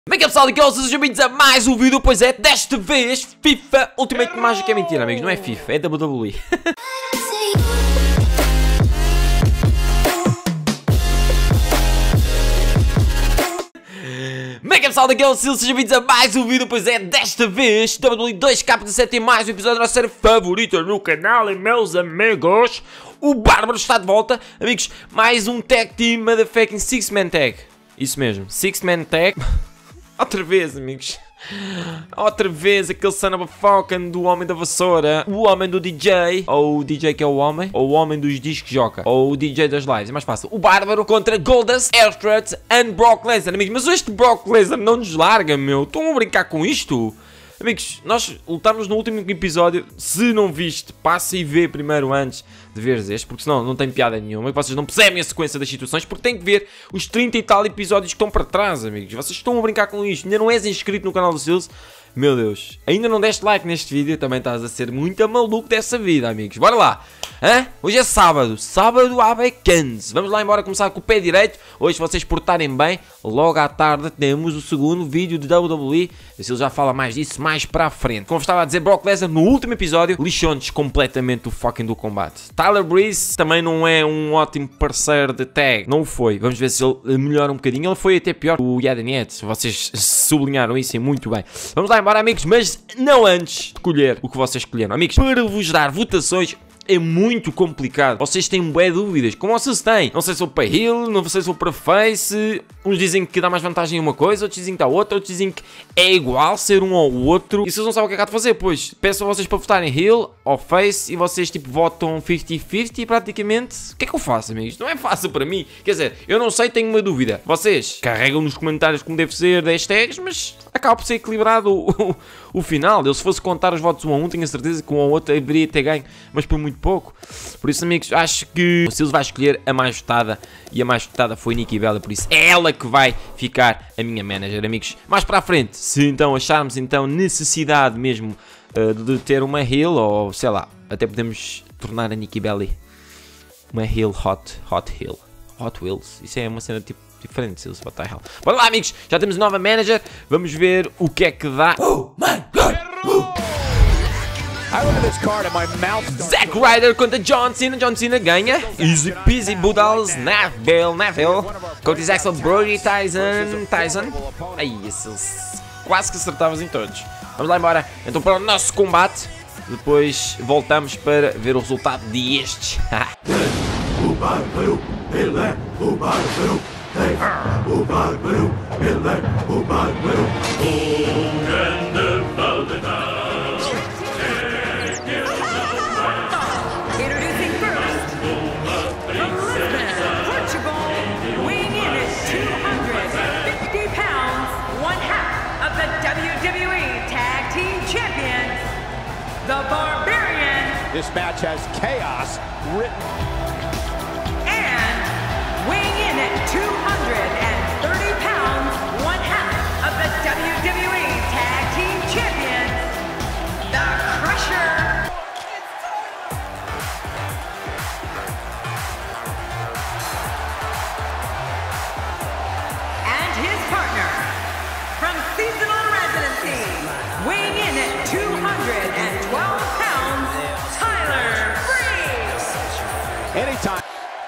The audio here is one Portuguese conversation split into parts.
Como é que é, pessoal? Aqui é o Sejam bem-vindos a mais um vídeo. Pois é, desta vez FIFA Ultimate Magic. É mentira, amigos, não é FIFA, é WWE. Como é que é, pessoal? Daqui é o Sil, sejam bem-vindos a mais um vídeo. Pois é, desta vez WWE 2K17 em mais um episódio da nossa série favorita no canal. E meus amigos, o Bárbaro está de volta. Amigos, mais um Tag Team Motherfucking Six-Man Tag. Isso mesmo, Six-Man Tag. Outra vez, amigos. Outra vez aquele son of a falcon do homem da vassoura. O homem do DJ. Ou o DJ que é o homem. Ou o homem dos discos joca. Ou o DJ das lives. É mais fácil. O Bárbaro contra Goldust, Airstrut e Brock Lesnar. Amigos, mas este Brock Lesnar não nos larga, meu. Estão a brincar com isto? Amigos, nós lutámos no último episódio. Se não viste, passa e vê primeiro antes de veres este, porque senão não tem piada nenhuma e vocês não percebem a sequência das situações, porque tem que ver os 30 e tal episódios que estão para trás, amigos. Vocês estão a brincar com isto. Ainda não és inscrito no canal do Silas? Meu Deus. Ainda não deste like neste vídeo? Também estás a ser muito maluco dessa vida, amigos. Bora lá. Hã? Hoje é sábado. Sábado à Backends. Vamos lá embora começar com o pé direito. Hoje, se vocês portarem bem, logo à tarde temos o segundo vídeo de WWE. O Silas já fala mais disso mais para a frente. Como estava a dizer, Brock Lesnar no último episódio lixou-nos completamente o fucking do combate. Tyler Breeze também não é um ótimo parceiro de tag. Não o foi. Vamos ver se ele melhora um bocadinho. Ele foi até pior que o Yadaniet. Vocês sublinharam isso e muito bem. Vamos lá embora, amigos, mas não antes de escolher o que vocês escolheram. Amigos, para vos dar votações é muito complicado. Vocês têm bué dúvidas. Como vocês têm? Não sei se vou para Heal, não sei se vou para Face. Uns dizem que dá mais vantagem em uma coisa, outros dizem que dá outra, outros dizem que é igual ser um ou outro. E vocês não sabem o que é que há de fazer, pois peço a vocês para votarem Heal ou Face e vocês tipo votam 50-50 praticamente. O que é que eu faço, amigos? Não é fácil para mim. Quer dizer, eu não sei, tenho uma dúvida. Vocês carregam nos comentários como deve ser 10 tags, mas acaba por ser equilibrado o final. Eu, se fosse contar os votos 1 a 1, tenho a certeza que um ou outro deveria ter ganho, mas por muito pouco. Por isso, amigos, acho que o Silas vai escolher a mais votada e a mais votada foi Nikki Bella, por isso é ela que vai ficar a minha manager, amigos. Mais para a frente, se então acharmos então necessidade mesmo de ter uma heel, ou sei lá, até podemos tornar a Nikki Bella uma heel hot heel. Hot Wheels, isso é uma cena tipo diferente, se eles botar hell. Bora lá, amigos, já temos nova manager, vamos ver o que é que dá. Oh my God! Zack Ryder contra John Cena. John Cena ganha. Easy peasy Budals. Neville contra Axel Brody. Tyson. Aí, esses quase que acertavas em todos. Vamos lá embora então para o nosso combate. Depois voltamos para ver o resultado destes. O Bárbaro, ele é o Bárbaro. O Bárbaro, ele é o Bárbaro. O grande Valdemar. Introducing first, from Lisbon, Portugal, weighing in at 250 pounds, one half of the WWE Tag Team Champions, the Barbarian. This match has chaos written. And weighing in at 230 pounds, one half of the WWE Tag Team Champions, the Crusher. And his partner, from seasonal residency, weighing in at 212 pounds, Tyler Breeze. Anytime.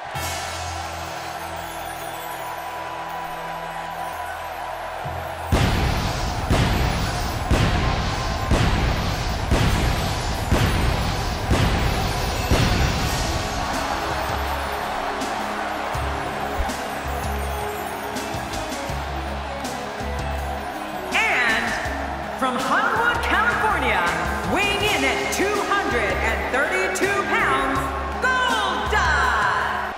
From Hollywood, California, weighing in at 232 pounds, Goldust!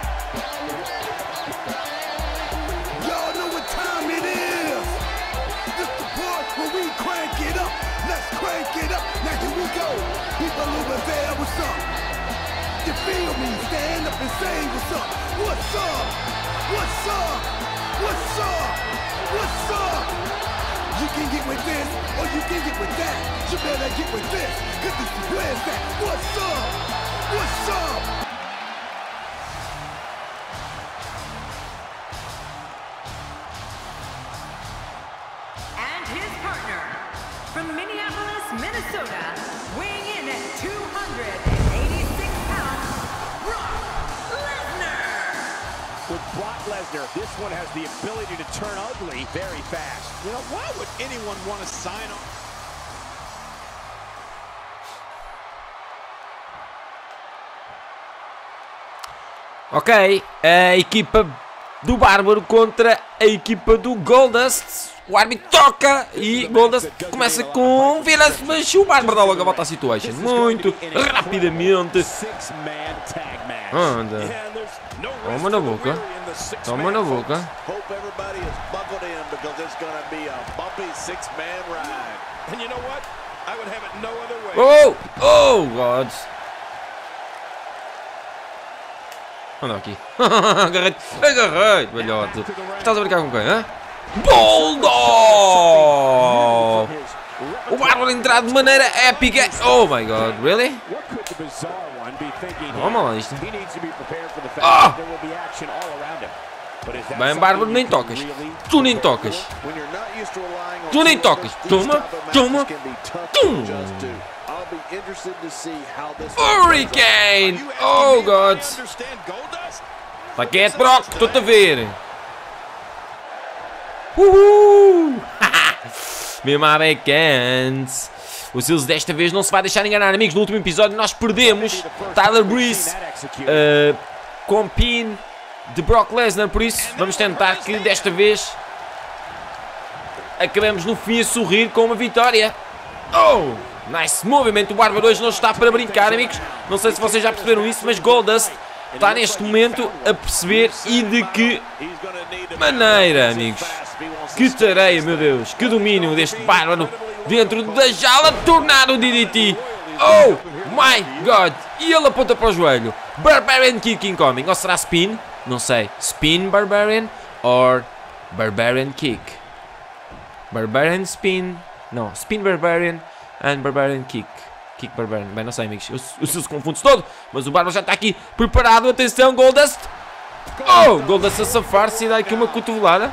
Y'all know what time it is. This the part where we crank it up. Let's crank it up. Now here we go. People over there, what's up? You feel me? Stand up and say what's up. What's up? What's up? What's up? What's up? You can get with this, or you can get with that. You better get with this, cause this is where's that? What's up? What's up? From Minneapolis, Minnesota, weighing in at 286 pounds, Brock Lesnar. With Brock Lesnar, this one has the ability to turn ugly very fast. You know, why would anyone want to sign on? Ok, a equipa do Bárbaro contra a equipa do Goldust. O árbitro toca e Goldust começa com vira-se, mas o Bárbaro dá logo a volta à situation. Muito rapidamente. Anda. Toma na boca. Toma na boca. Oh! Oh, God. Anda aqui. Agarrei-te. Agarrei-te, velhote. Estás a brincar com quem, hã? Bulldog! O Bárbaro entrar de maneira épica. Oh my God, really? Vamos lá isto. Ah! Bem, Bárbaro, nem tocas. Tu nem tocas. Tu nem tocas. Toma, toma, toma. Hurricane! Oh God! Está quieto, Brock, estou-te a ver. Mesmo a backhands. O Seals desta vez não se vai deixar enganar, amigos. No último episódio nós perdemos Tyler Breeze com pin de Brock Lesnar. Por isso vamos tentar que desta vez acabemos no fim a sorrir com uma vitória. Oh! Nice movimento. O Bárbaro hoje não está para brincar, amigos. Não sei se vocês já perceberam isso, mas Goldust está neste momento a perceber e de que maneira, amigos. Que tareia, meu Deus. Que domínio deste Bárbaro dentro da jaula. Tornar o DDT. Oh my God. E ele aponta para o joelho. Barbarian Kick incoming. Ou será Spin? Não sei. Spin Barbarian or Barbarian Kick? Barbarian Spin. Não. Spin Barbarian and Barbarian Kick. Kick Barbarian. Bem, não sei, amigos. Eu se confunde todo. Mas o Bárbaro já está aqui preparado. Atenção, Goldust. Oh, Goldust a safar-se e dá aqui uma cotovelada.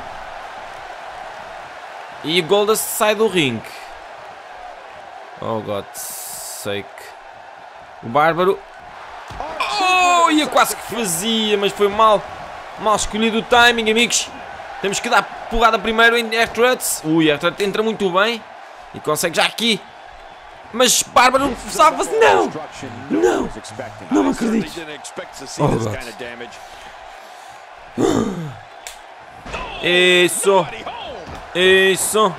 E Goldust sai do ringue. Oh, God's sake. O Bárbaro. Oh, ia quase que fazia, mas foi mal escolhido o timing, amigos. Temos que dar porrada primeiro em R-Truds. Ui, R-Truds entra muito bem. E consegue já aqui. Mas Bárbaro salva-se. Não! Não! Não me acredito. Oh, God. Isso! Isso!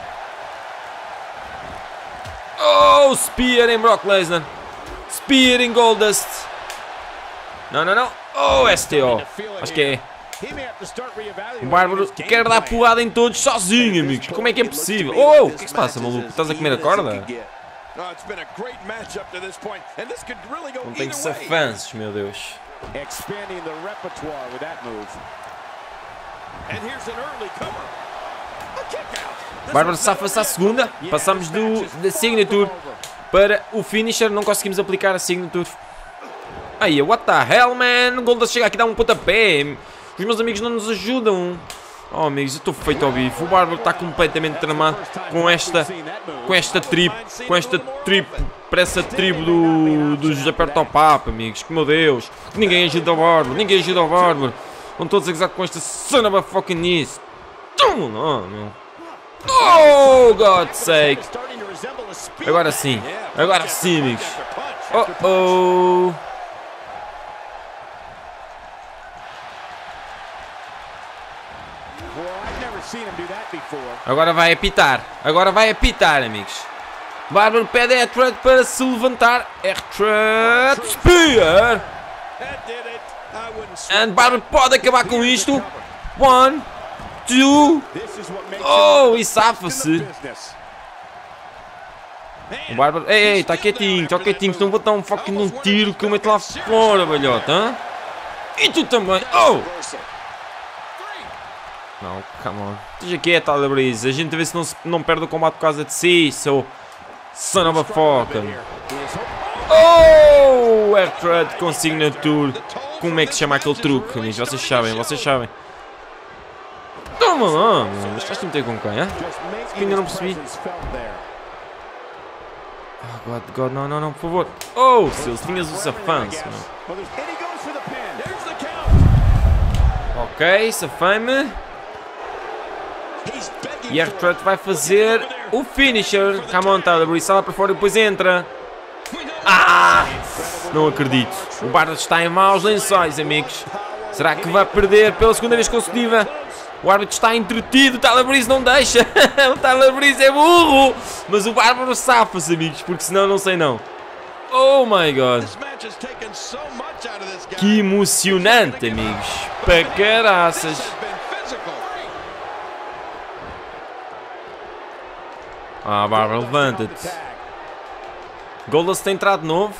Oh, Spear em Brock Lesnar. Spear em Goldust. Não, não, não. Oh, STO. Acho que é. O Bárbaro quer dar porrada em todos sozinho, amigos. Como é que é possível? Oh, o que é que se passa, maluco? Estás a comer a corda? Não tem que ser fãs, meu Deus. Bárbaro safa-se à segunda. Passamos da Signature para o Finisher. Não conseguimos aplicar a Signature. Aí, what the hell, man? O Goldust chega aqui e dá um pontapé. Os meus amigos não nos ajudam. Oh, amigos, eu estou feito ao bife. O Bárbaro está completamente tramado com esta trip. Parece a tribo dos aperta ao papo, amigos. Que meu Deus. Ninguém ajuda o Bárbaro. Ninguém ajuda o Bárbaro. Vão todos exato com esta son of a fucking niece. Toma, não, meu. Oh, God's sake. Agora sim, amigos. Oh. Agora vai apitar, amigos. Bárbaro pede a R-Truds para se levantar. R-Truds Spear. E Bárbaro pode acabar com isto. 1, 2. Oh, e safa-se. O Bárbaro. Ei, está quietinho. Senão vou dar um fucking tiro que eu meto lá fora, velhote. Hein? E tu também. Oh! Não, come on. Esteja quieto, Tyler Breeze. A gente vê se não perde o combate por causa de si, seu son of a fucking. Oh! R-Truds com Signature. Como é que se chama aquele truque, amigos? Vocês sabem. Toma lá, mano. Estás a meter com quem, hein? Que ainda não percebi. Oh, God, não, por favor. Oh, Seals, tinhas o safanço, meu. Ok, safame. E a R-Truth vai fazer o finisher. Come on, Tyler Breeze, sai lá para fora e depois entra. Ah! Não acredito. O Barrett está em maus lençóis, amigos. Será que vai perder pela segunda vez consecutiva? O árbitro está entretido, o Tyler Breeze não deixa. O Tyler Breeze é burro. Mas o Bárbaro safa-se, amigos, porque senão não sei não. Oh my God. Que emocionante, amigos. Para caraças. Ah, Bárbaro, levanta-te. Goldust tem entrado de novo.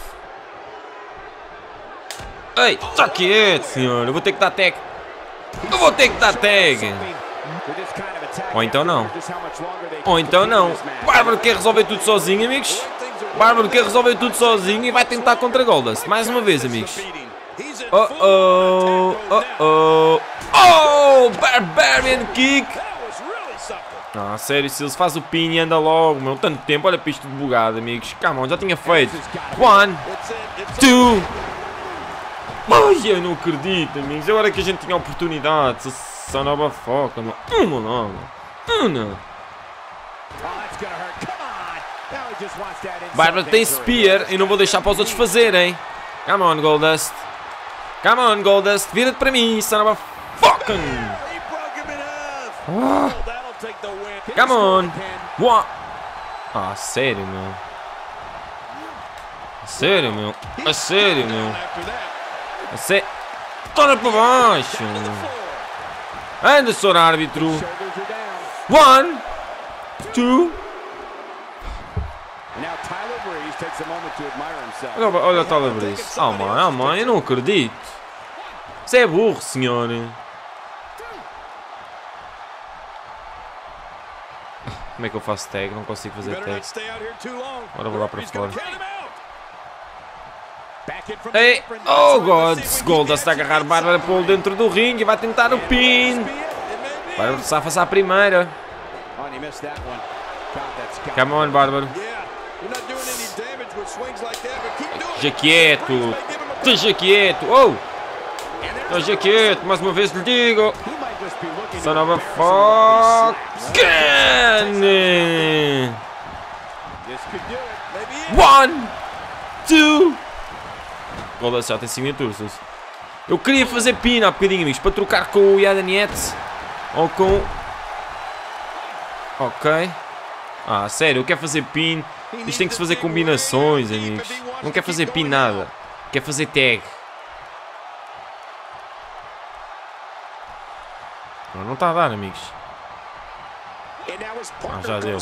Ei, está quieto, senhor. Eu vou ter que dar tag. Eu vou ter que dar tag. Ou então não. Ou então não. Bárbaro quer resolver tudo sozinho, amigos. Bárbaro quer resolver tudo sozinho e vai tentar contra Goldust. Mais uma vez, amigos. Oh, Barbarian Kick. Ah, sério, se eles fazem o pin e anda logo, meu. Tanto tempo, olha para isto tudo bugado, amigos. Come on, já tinha feito. 1, 2. Ai, eu não acredito, amigos. Agora que a gente tinha oportunidade. Só nova foca, meu. Uma. Bárbaro tem Spear e não vou deixar para os outros fazerem. Come on, Goldust. Come on, Goldust. Vira-te para mim, son of a fucking. Come on. What? Ah, sério, meu. Sério, meu. A sério, meu. A sério. Torna para baixo. Anda, senhor árbitro. 1, 2. Olha o Tyler Breeze. Oh, mãe, eu não acredito. Você é burro, senhor. Como é que eu faço tag? Não consigo fazer tag. Agora vou lá para fora. Ei! Oh, God! Goldust está a agarrar Bárbara Polo dentro do ringue e vai tentar o pin. Bárbara safa-se à primeira. Come on, Bárbaro. Esteja quieto. Esteja quieto. Oh! Esteja quieto. Mais uma vez lhe digo. Son of a fucking. 1, 2. Goldust já tem 5 turnos. Eu queria fazer pin há bocadinho, amigos, para trocar com o Yadaniet. Ou com... Ok. Ah, sério, eu quero fazer pin. Isto tem que se fazer combinações, amigos. Não quero fazer pin nada. Quero fazer tag. Não está a dar, amigos. Ah, já deu.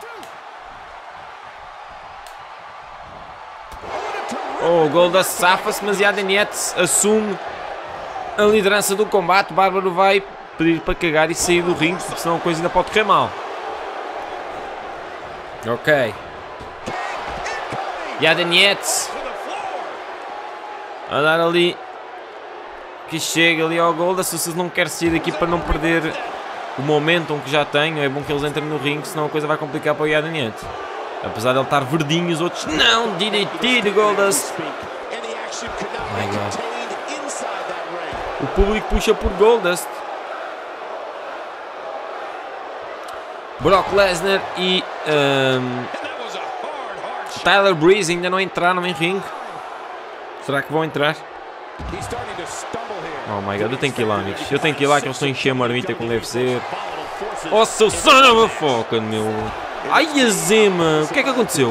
Oh, o Goldust safa-se, mas Yadaniet assume a liderança do combate. Bárbaro vai pedir para cagar e sair do ringue, porque senão a coisa ainda pode correr mal. Ok. Yadaniet a dar ali. Que chega ali ao Goldust. Se vocês não querem sair daqui para não perder o momentum que já tenho, é bom que eles entrem no ringue, senão a coisa vai complicar para o Yadaniet. Apesar de ele estar verdinho, os outros não. DDT de Goldust. My God. O público puxa por Goldust. Brock Lesnar e Tyler Breeze ainda não entraram em ringue. Será que vão entrar? Oh my God, eu tenho que ir lá, amigos. Eu tenho que ir lá que eles estão a encher a marmita como deve ser. Oh, seu son of a fuck, meu. Ai, a Zema. O que é que aconteceu?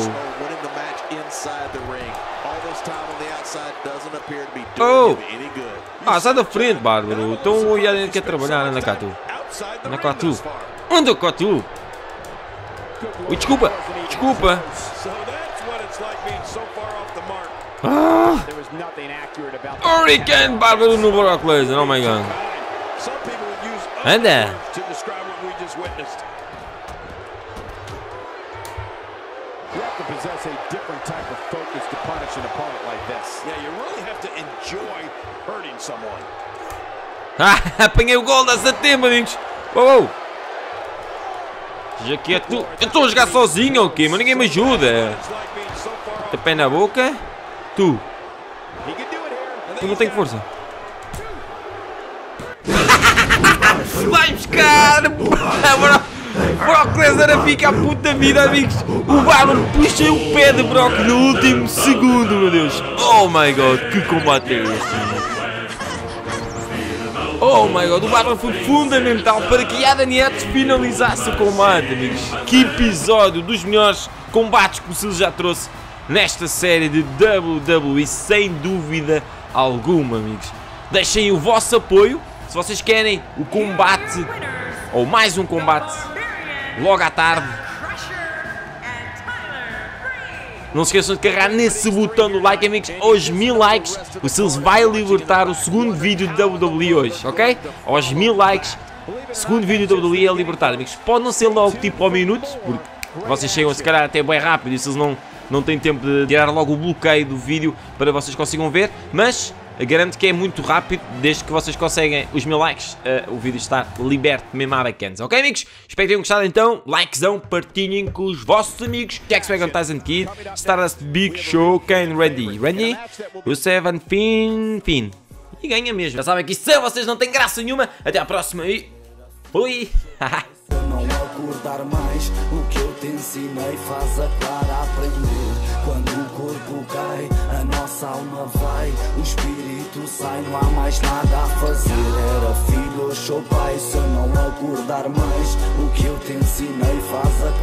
Oh! Ah, sai da frente, Bárbaro. Então o Yadaniet quer trabalhar. Anda cá, tu. Anda cá, tu. Anda cá, tu. Ui, desculpa. Desculpa. Ah! Hurricane Bárbaro no Brock Lesnar. Oh my God. Anda. Possess a different type of focus to punish an opponent like this. Yeah, you really have to enjoy hurting someone. Ah, apanhei o Goldust a tempo, amigos. Uou. Já que é tu. Eu estou a jogar sozinho, ok? Mas ninguém me ajuda. Tem pé na boca. Tu. Eu não tenho força. Vai buscar! Brock Lesnar fica a puta vida, amigos. O Bárbaro puxa o pé de Brock no último segundo, meu Deus. Oh my god, que combate é este? Oh my god, o Bárbaro foi fundamental para que Adam Yates finalizasse o combate, amigos. Que episódio dos melhores combates que o Silas já trouxe nesta série de WWE, sem dúvida alguma, amigos. Deixem o vosso apoio se vocês querem o combate, ou mais um combate, logo à tarde. Não se esqueçam de carregar nesse botão do like, amigos. Aos 1000 likes, o Silas vai libertar o segundo vídeo de WWE hoje, ok? Aos 1000 likes, segundo vídeo de WWE é libertado, amigos. Pode não ser logo tipo ao minuto, porque vocês chegam se calhar até bem rápido e o Silas não tem tempo de tirar logo o bloqueio do vídeo para vocês consigam ver, mas garanto que é muito rápido, desde que vocês conseguem os 1000 likes, o vídeo está liberto mesmo à backends, ok, amigos? Espero que tenham gostado então, likezão, partilhem com os vossos amigos, Jack Swagger, Tyson Kidd, Stardust, Big Show, Kane, Randy, Rusev, Finn, e ganha mesmo. Já sabem que sem vocês não tem graça nenhuma, até à próxima e fui! Não acordar mais, o que eu te ensinei faz a Clara aprender. Quando o corpo cai, a nossa alma vai, o espírito sai, não há mais nada a fazer. Era filho, hoje sou pai, se eu não acordar mais, o que eu te ensinei faz a